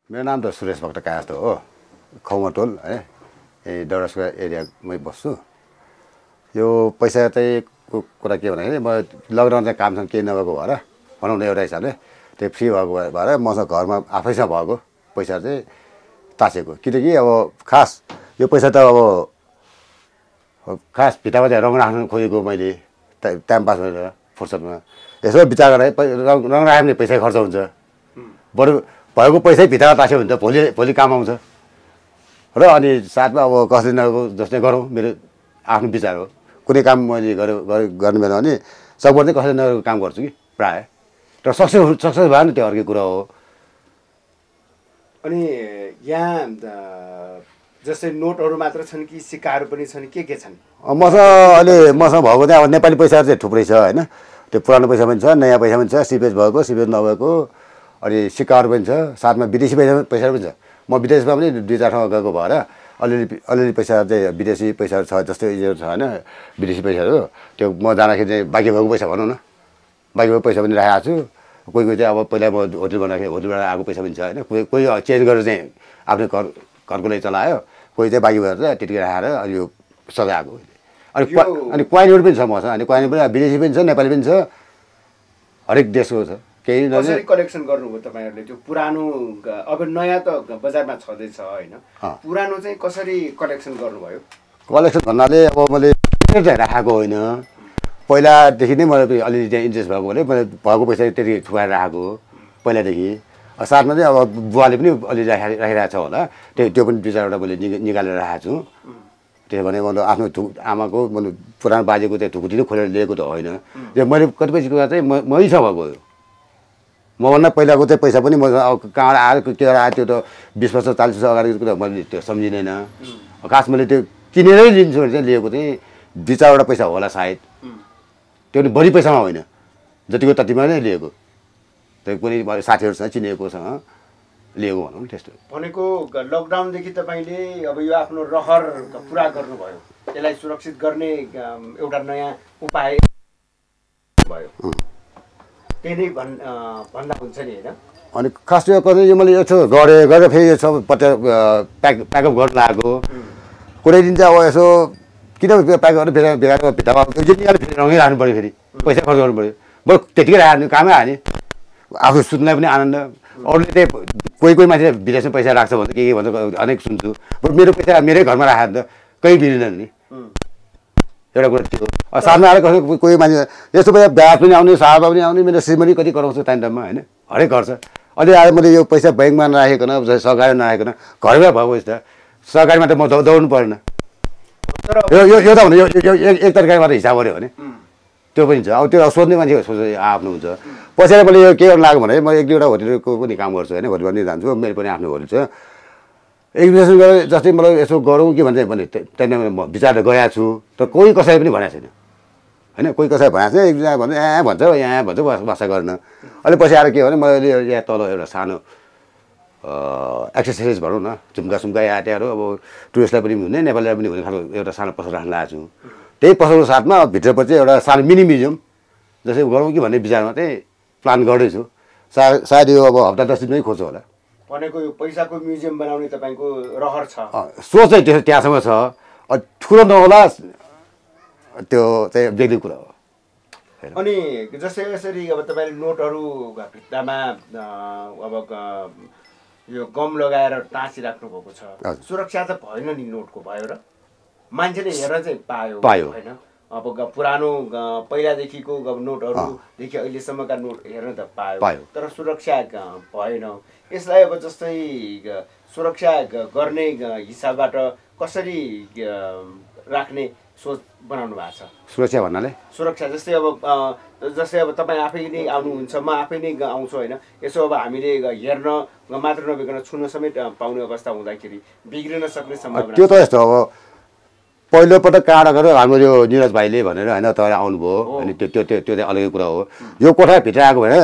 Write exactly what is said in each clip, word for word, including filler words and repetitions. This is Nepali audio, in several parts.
मेरो नाम त सुरेश भक्त कायस्थ हो, खौमा टोल है, ए डौरासको एरियामै बस्छु। यो पैसा चाहिँ कुरा के भन्दाखेरि म लकडाउन चाहिँ कामसँग केही नभएको भएर भनौँ न एउटा हिसाबले त्यो फ्री भएको भएर मसँग घरमा आफैसँग भएको पैसा चाहिँ तासेको। किनकि अब खास यो पैसा त अब खास भित्तामा चाहिँ रङ राख्नु खोजेको मैले टाइम पास गरेर फुर्सदमा यसो विचार गरेर रङ रङ राख्यो भने पैसा खर्च हुन्छ, बरु भएको पैसै भित्तामा तास्यो भने त भोलि भोलि काम आउँछ र अनि साथमा अब कसैले नगएको जस्तै गरौँ, मेरो आफ्नो विचार हो। कुनै काम मैले गरेँ गर्ने बेला भने सकभर चाहिँ कसैले नगरेको काम गर्छु कि प्रायः, र सक्सेस सक्सेस भयो नि त्यो अर्कै कुरा हो। अनि यहाँ जस्तै नोटहरू मात्र छन् कि सिक्काहरू पनि छन्, के के छन्? मसँग अहिले मसँग भएको चाहिँ अब नेपाली पैसाहरू चाहिँ थुप्रै छ होइन, त्यो पुरानो पैसा पनि छ, नयाँ पैसा पनि छ, सिपेज भएको सिपेज नभएको, अनि सिक्काहरू पनि छ, साथमा विदेशी पैसा पैसाहरू पनि छ। म विदेशमा पनि दुई चार ठाउँ गएको भएर अलिअलि अलिअलि पैसा चाहिँ विदेशी पैसाहरू छ, जस्तै यो छ होइन विदेशी पैसाहरू, त्यो म जाँदाखेरि चाहिँ बाँकी भएको पैसा भनौँ न, बाँकी भएको पैसा पनि राखेको छु। कोही कोही चाहिँ अब पहिला म होटल बनाएको होटलबाट आएको पैसा पनि छ होइन, कोही कोही चेन्ज गरेर चाहिँ आफ्नो घर घरको लागि चलायो, कोही चाहिँ बाँकी भएर चाहिँ त्यतिकै राखेर अनि यो सजाएको। अनि अनि क्वाइनहरू पनि छ मसँग, अनि क्वाइन पनि विदेशी पनि छ, नेपाली पनि छ, हरेक देशको छ। केही कसरी कलेक्सन गर्नुभयो तपाईँहरूले त्यो पुरानो? अब नयाँ त बजारमा छँदैछ होइन, पुरानो चाहिँ कसरी कलेक्सन गर्नुभयो? कलेक्सन भन्नाले अब मैले चाहिँ राखेको होइन, पहिलादेखि नै मलाई अलिअलि त्यहाँ इन्ट्रेस्ट भएको भने मैले भएको पैसा त्यति थुपाएर राखेको पहिलादेखि। साथमा चाहिँ अब बुवाले पनि अलि राखि राखिरहेको छ होला, त्यो त्यो पनि दुई चारवटा मैले निकालेर राखेको छु। त्यसो भने मतलब आफ्नो थु आमाको मतलब पुरानो बाजेको त्यो थुकुटी नै खोलेर लिएको त होइन, यो मैले कतिपय कुरा चाहिँ म मैसँग भएको हो। मभन्दा पहिलाको चाहिँ पैसा पनि म अब कहाँबाट आयो के आयो त्यो त बिस वर्ष चालिस वर्ष अगाडिको कुरा मैले त्यो सम्झिँदैन। खास मैले त्यो किनेरै लिन्छु भने चाहिँ लिएको चाहिँ दुई चारवटा पैसा होला सायद, त्यो पनि बढी पैसामा होइन, जतिको ततिमा नै लिएको, त्यो कुनै साथीहरूसँग चिनेकोसँग लिएको भनौँ त्यस्तो। भनेको लकडाउनदेखि तपाईँले अब यो आफ्नो रहर पुरा गर्नुभयो, यसलाई सुरक्षित गर्ने एउटा नयाँ उपाय भयो, त्यही नै भन् भन्दा हुन्छ नि होइन? अनि खास यो कति यो मैले यसो गरेँ गरेर फेरि यो सब पत्ता प्याक प्याकअप गर्न लागेको। कुनै दिन चाहिँ अब यसो किन प्याक गरेर फेरि बेगारको भित्तामा निकालेर फेरि रङै राख्नु पऱ्यो, फेरि पैसा खर्च गर्नु पऱ्यो, बरु त्यतिकै राख्नु कामै हाल्ने, आफू सुत्नलाई पनि आनन्द। अरूले चाहिँ कोही कोही मान्छे विदेशमा पैसा राख्छ भन्छ के के भन्छ अनेक सुन्छु, बरु मेरो पैसा मेरै घरमा राखेर त कहीँ बिग्रिँदैन नि, एउटा कुरा त्यो। साथमा आएर कसै कोही मान्छे यस्तो पैसा ब्याज पनि आउने साहबा पनि आउने, मेरो श्रीमती कति कराउँछु टाइम टाइममा होइन, हरेक गर्छ। अहिले आएर मैले यो पैसा ब्याङ्कमा नराखेकन सहकारीमा नराखेकन घरमै भएको त सहकारीमा त म दौ दौड्नु परेन। यो यो त भने यो एक तरिकाले मात्रै हिसाब गऱ्यो भने त्यो पनि छ। अब त्यो सोध्ने मान्छेको सोच आफ्नो हुन्छ। पछाडि मैले यो के गर्नु लाग्यो भने म एक दुईवटा होटलको पनि काम गर्छु होइन, होटलमा पनि जान्छु, मेरो पनि आफ्नो होटल छ। एजुकेसन गरेर जस्तै मलाई यसो गरौँ कि भन्छ भने त्यहाँनिर म विचार गएको छु, तर कोही कसैले पनि भनेको छैन होइन, कोही कसैले भनेको छैन। एक दुईजना भन्छ यहाँ भन्छ यहाँ भन्छ बसा गर्न। अहिले पछि आएर के भने मैले यहाँ तल एउटा सानो एक्सर्साइज भनौँ न, झुम्का सुम्का आँट्याहरू अब टुरिस्टलाई पनि हुने नेपालीलाई पनि हुने खालको एउटा सानो पसल राख्न लागेको छु। त्यही पसलको साथमा भित्रपछि एउटा सानो मिनी म्युजियम जस्तै गरौँ कि भन्ने विचारमा चाहिँ प्लान गर्दैछु। सायद सायद यो अब हप्ता दस दिनमै खोज्छु होला। भनेको यो पैसाको म्युजियम बनाउने तपाईँको रहर छ, सोच चाहिँ त्यो त्यहाँसम्म छ। ठुलो नहोला त्यो चाहिँ बेग्लै कुरा हो। अनि जस्तै यसरी अब तपाईँले नोटहरू भित्तामा अब यो गम लगाएर टाँसिराख्नु भएको छ, सुरक्षा त भएन नि नोटको, भयो र मान्छेले हेरेर चाहिँ पायो पायो होइन? अब पुरानो पहिलादेखिको नोटहरूदेखि अहिलेसम्मका नोट हेर्न त पायो, तर सुरक्षा भएन। यसलाई अब जस्तै सुरक्षा गर्ने हिसाबबाट कसरी राख्ने सोच बनाउनु भएको छ? सुरक्षा भन्नाले सुरक्षा जस्तै अब जस्तै अब तपाईँ आफै नै आउनुहुन्छ, म आफै नै आउँछु होइन, यसो अब हामीले हेर्न मात्र नभइकन छुन समेत पाउने अवस्था हुँदाखेरि बिग्रिन सक्ने सम्भावना त्यो त यस्तो अब पहिलोपटक कहाँबाट गएर हाम्रो यो निरज भाइले भनेर होइन तपाईँ आउनुभयो अनि त्यो त्यो त्यो चाहिँ अलग्गै कुरा हो। यो कोठाभित्र आएको भने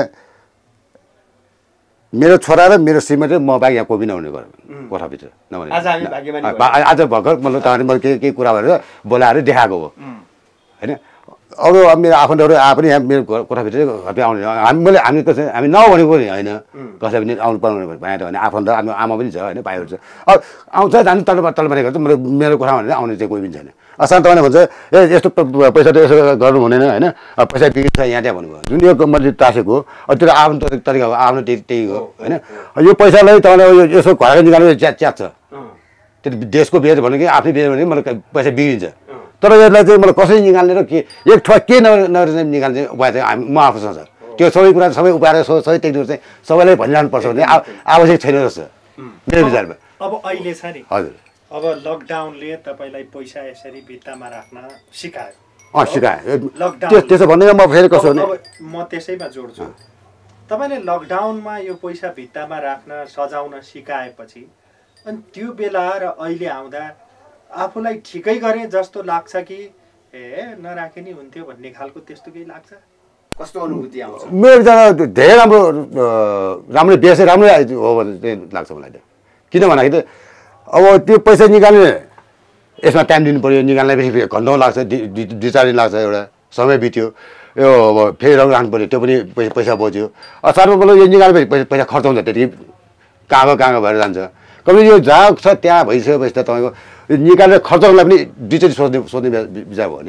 मेरो छोरा र मेरो श्रीमती र म बाहेक यहाँ कोही पनि आउने गर्यो कोठाभित्र, नभने आज भर्खर मतलब तपाईँले मैले केही केही कुरा भनेर बोलाएर देखाएको हो होइन। अरू मेरो आफन्तहरू आए पनि यहाँ मेरो कोठाभित्रै घरमै आउने हामी मैले हामी कसै हामी नभनेको नि होइन कसैलाई पनि आउनु पर्ने भने त भने आफन्त आफ्नो आमा पनि छ होइन भाइहरू छ अब आउँछ जानु तल तल भनेको त मेरो मेरो कोठामा भनेर आउने चाहिँ कोही पनि छैन असार तपाईँले भन्छ ए यस्तो पैसा त यसो गर्नु हुँदैन होइन पैसा बिग्रिन्छ यहाँ त्यहाँ भन्नुभयो जुन यो मैले टाँसेको हो त्यो आफ्नो तरिका हो आफ्नो त्यही त्यही हो होइन यो पैसालाई तपाईँलाई यसो घरको निकाल्नु च्यात च्यात छ त्यो देशको बेच भन्नु कि आफ्नै बेच भने मलाई पैसा बिग्रिन्छ तर यसलाई चाहिँ मलाई कसरी निकाल्ने र के एक ठुवा के नगरेर निकाल्ने उपाय चाहिँ हामी म आफूसँग छ त्यो सबै कुरा सबै उपाएर सबै टेक्निक चाहिँ सबैलाई भनिरहनु पर्छ भने आवश्यक छैन जस्तो मेरो विचारमा अब अहिले छ नि हजुर अब लकडाउनले तपाईँलाई पैसा यसरी भित्तामा राख्न सिकायो अँ सिकायो लकडाउन त्यसो भन्दै म फेरि कसो भने म त्यसैमा जोड्छु तपाईँले लकडाउनमा यो पैसा भित्तामा राख्न सजाउन सिकाएपछि अनि त्यो बेला र अहिले आउँदा आफूलाई ठिकै गरे जस्तो लाग्छ कि ए नराखे नि हुन्थ्यो भन्ने खालको त्यस्तो केही लाग्छ कस्तो अनुभूति आउँछ मेरो विचारमा धेरै राम्रो राम्रो बेस राम्रै हो भने चाहिँ लाग्छ मलाई त किन भन्दाखेरि अब त्यो पैसा निकाल्ने यसमा टाइम दिनु पऱ्यो निकाल्ने फेरि घन्टौँ लाग्छ दुई चार दिन लाग्छ एउटा समय बित्यो यो अब फेरि रङ राख्नु पऱ्यो त्यो पनि पैसा पैसा बच्यो साथमा मतलब यो निकाल्ने फेरि पैसा खर्च हुन्छ त्यति कागो कागो भएर जान्छ कहिले यो जहाँ छ त्यहाँ भइसकेपछि त तपाईँको निकालेर खर्च गर्नलाई पनि दुईचोटि सोध्ने सोध्ने विचार भयो नि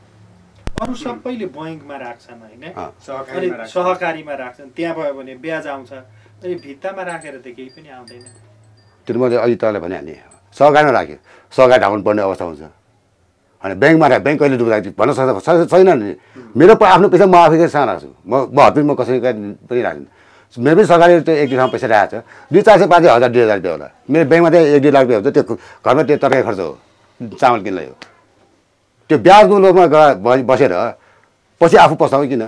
अरू सबैले बैङ्कमा राख्छन् होइन सहकारीमा राख्छन् त्यहाँ भयो भने ब्याज आउँछ अनि भित्तामा राखेर त केही पनि आउँदैन त्यो मैले अघि तपाईँलाई भनिहालेँ सहकारीमा राख्यो सहकारी ढाउनु पर्ने अवस्था हुन्छ होइन ब्याङ्कमा राख्यो ब्याङ्क कहिले डुब्दा भन्न सक्छ छैन नि मेरो आफ्नो पैसा म आफै सानो राख्छु म म हतपिस म कसैको पनि राख्दिनँ मेरो पनि सरकारी त्यो एक दुई ठाउँ पैसा राखेको छ दुई चार सय पाँच हजार दुई हजार रुपियाँ होला मेरो ब्याङ्कमा चाहिँ एक दुई लाख रुपियाँ हुन्छ त्यो घरमा त्यो तरकारी खर्च हो चामल किन्नलाई हो त्यो ब्याजको लोभमा गएर बसेर पछि आफू पस्ताउँ किन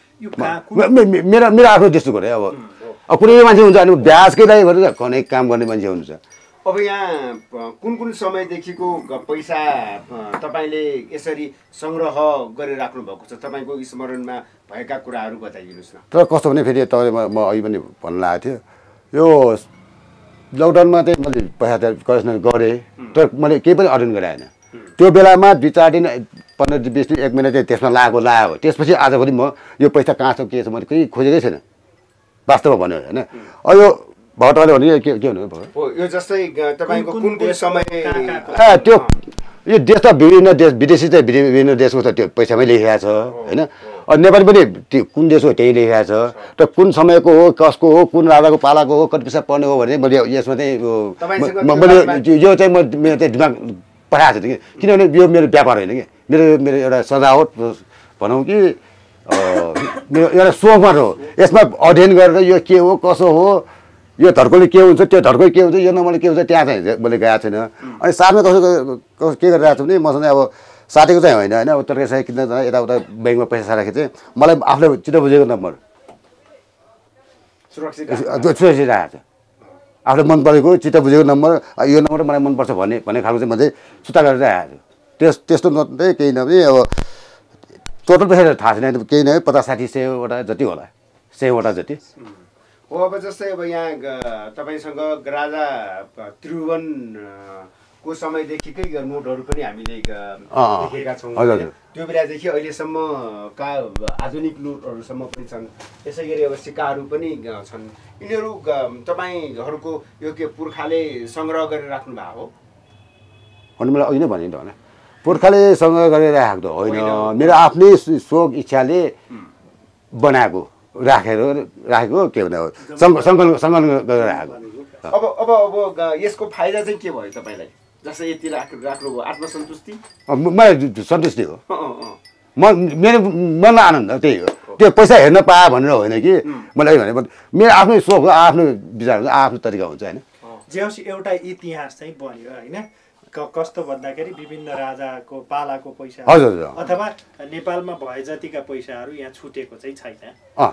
मेरो मेरो आफ्नो दृष्टि गरे अब अब कुनै मान्छे हुन्छ अनि ब्याजकै लागि भनेर कुनै काम गर्ने मान्छे हुनुहुन्छ अब यहाँ कुन कुन समयदेखिको पैसा तपाईँले यसरी सङ्ग्रह गरेर राख्नु भएको छ तपाईँको स्मरणमा भएका कुराहरू बताइदिनुहोस् न तर कस्तो भने फेरि तपाईँले म अघि पनि भन्न लागेको थियो यो लकडाउनमा चाहिँ मैले पैसा त कलेक्सन गरेँ तर मैले केही पनि अर्जन गराएन त्यो बेलामा दुई चार दिन पन्ध्र दिन बिस दिन एक महिना चाहिँ त्यसमा लागेको लाग्यो त्यसपछि आजभोलि म यो पैसा कहाँ छ के छ मैले केही खोजेकै छैन वास्तवमा भन्यो होइन अब यो भट्टले भने के के भन्नु यो जस्तै तपाईँको कुन कुन समय ए त्यो यो देश त विभिन्न देश विदेशी चाहिँ विभिन्न देशको त त्यो पैसामै लेखिरहेको छ होइन अनि नेपाली पनि त्यो कुन देश हो त्यही लेखिरहेको छ र कुन समयको हो कसको हो कुन राजाको पालाको हो कति पैसा पर्ने हो भने मैले यसमा चाहिँ मैले यो चाहिँ म मेरो चाहिँ दिमाग पठाएको छु कि किनभने यो मेरो व्यापार होइन कि मेरो मेरो एउटा सजावट भनौँ कि मेरो एउटा सोख मात्र हो यसमा अध्ययन गरेर यो के हो कसो हो यो धर्कोले के हुन्छ त्यो धर्को के हुन्छ यो नम्बरले के हुन्छ त्यहाँ चाहिँ मैले गएको छैन अनि साथमा कसो के गरिरहेको छु भने मसँग अब साथीको चाहिँ होइन होइन तरकारी साथी किन्न जाँदा यताउता ब्याङ्कमा पैसा राखेको चाहिँ मलाई आफूले चित्त बुझेको नम्बर सुरक्षित सुरक्षित राखेको छ आफूले मन परेको चित्त बुझेको नम्बर यो नम्बर मलाई मनपर्छ भन्ने भन्ने खालको चाहिँ म चाहिँ सुत्ता गरेर राखेको छु त्यस त्यस्तो नत्रै केही नभए अब टोटल पैसा थाहा छैन केही नभए पचास साठी सयवटा जति होला सयवटा जति हो अब जस्तै अब यहाँ तपाईँसँग राजा त्रिभुवनको समयदेखिकै नोटहरू पनि हामीले देखेका छौँ त्यो बेलादेखि अहिलेसम्मका आधुनिक नोटहरूसम्म पनि छन् त्यसै गरी अब सिक्काहरू पनि छन् यिनीहरू तपाईँहरूको यो के पुर्खाले सङ्ग्रह गरेर राख्नु भएको हो अनि मलाई अघि नै भने त होइन पुर्खाले सङ्ग्रह गरेर राखेको त होइन मेरो आफ्नै सोख इच्छाले बनाएको राखेर राखेको के भन्दा हो सङ्कलन सङ्कलन गरेर राखेको अब अब अब यसको फाइदा चाहिँ के भयो तपाईँलाई जस्तै यति राख्नु राख्नुभयो आत्मसन्तुष्टि मलाई सन्तुष्टि हो म मेरो मनमा आनन्द त्यही हो त्यो पैसा हेर्न पाएँ भनेर होइन कि मलाई भने मेरो आफ्नै सोख हो आफ्नो विचार हुन्छ आफ्नो तरिका हुन्छ होइन जे होस् एउटा इतिहास चाहिँ बन्यो होइन कस्तो भन्दाखेरि विभिन्न राजाको पालाको पैसा हजुर अथवा नेपालमा भए जतिका पैसाहरू यहाँ छुटेको चाहिँ छैन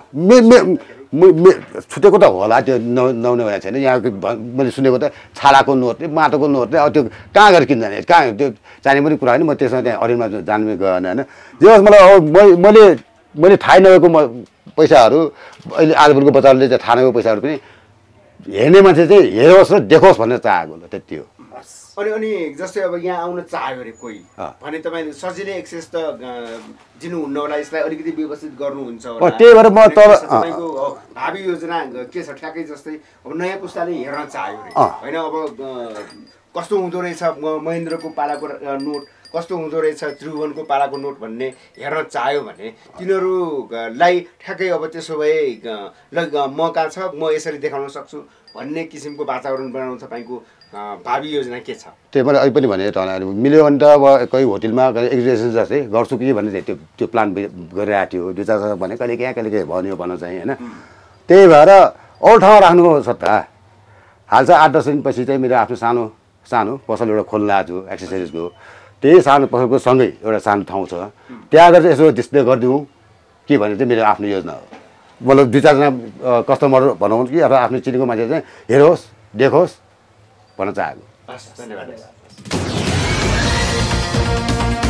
छुटेको त होला त्यो नहुने भएको छैन यहाँ मैले सुनेको त छालाको नोटले माटोको नोटले अब त्यो कहाँ गएर किन्दैन कहाँ त्यो चाहिने पनि कुरा होइन म त्यसमा त्यहाँ अरूमा जानु गएन होइन जे होस् मलाई मैले मैले थाहै नभएको पैसाहरू अहिले आजभोलिको बच्चाहरूले चाहिँ थाहा नभएको पैसाहरू पनि हेर्ने मान्छे चाहिँ हेरोस् र देखोस् भनेर चाहेको त्यति हो अनि अनि जस्तै अब यहाँ आउन चाह्यो अरे कोही भने तपाईँले सजिलै एक्सेस त दिनुहुन्न होला, यसलाई अलिकति व्यवस्थित गर्नुहुन्छ होला। त्यही भएर म तल तपाईँको भावी योजना के छ ठ्याक्कै जस्तै अब नयाँ पुस्ताले हेर्न चाह्यो अरे होइन, अब कस्तो हुँदो रहेछ महेन्द्रको पालाको नोट, कस्तो हुँदो रहेछ त्रिभुवनको पालाको नोट भन्ने हेर्न चाह्यो भने तिनीहरूलाई ठ्याक्कै अब त्यसो भए ल म कहाँ छ, म यसरी देखाउन सक्छु भन्ने किसिमको वातावरण बनाउनु तपाईँको भावी योजना के छ? त्यही मैले अहिले पनि भने तपाईँलाई मिल्यो भने त अब कोही होटलमा एक्जिबिसन जस्तै गर्छु कि भन्ने चाहिँ त्यो त्यो प्लान गरिरहेको थियो। दुई चार भने कहिले कहाँ कहिले कहीँ भन्यो भन्न चाहिँ होइन। त्यही भएर अरू ठाउँमा राख्नुको सट्टा हाल चाहिँ आठ दस दिनपछि चाहिँ मेरो आफ्नो सानो सानो पसल एउटा खोल्न आएको छु एक्सेसरिजको। त्यही सानो पसलको सँगै एउटा सानो ठाउँ छ, त्यहाँ गएर चाहिँ यसो डिस्प्ले गरिदिउँ कि भन्ने चाहिँ मेरो आफ्नो योजना हो। मतलब दुई चारजना कस्टमर भनौँ कि अथवा आफ्नो चिनेको मान्छे चाहिँ हेरोस् देखोस् भन्न चाहेको। धन्यवाद।